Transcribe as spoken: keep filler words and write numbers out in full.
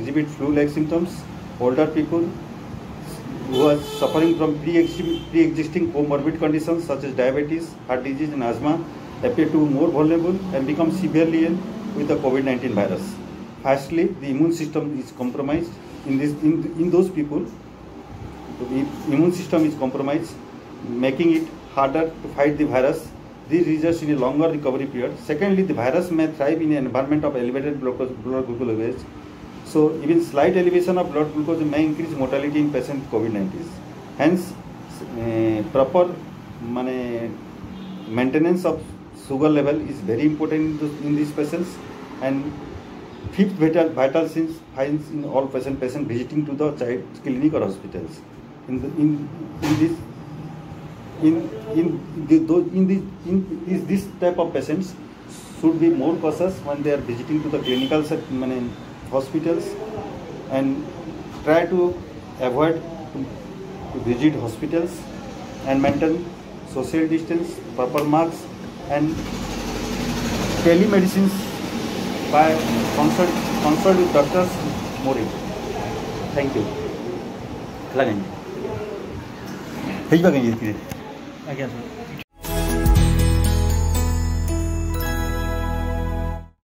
exhibit flu-like symptoms, older people who are suffering from pre-existing comorbid conditions such as diabetes, heart disease and asthma appear to be more vulnerable and become severely ill with the COVID nineteen virus. Firstly, the immune system is compromised. In, this, in, in those people, the immune system is compromised, making it harder to fight the virus. This results in a longer recovery period. Secondly, the virus may thrive in an environment of elevated blood glucose levels. So, even slight elevation of blood glucose may increase mortality in patients with COVID nineteen. Hence, uh, proper mane, maintenance of sugar level is very important in, those, in these patients. And fifth vital, vital signs finds in all patient patient visiting to the child clinic or hospitals. In, the, in, in this in in the, in this in this, this type of patients should be more cautious when they are visiting to the clinical mane, hospitals, and try to avoid to, to visit hospitals and maintain social distance, proper masks, and telemedicines by consult consult with doctors more important. Thank you. लगाएंगे। ठीक है, लगाएंगे। आज्ञा sir.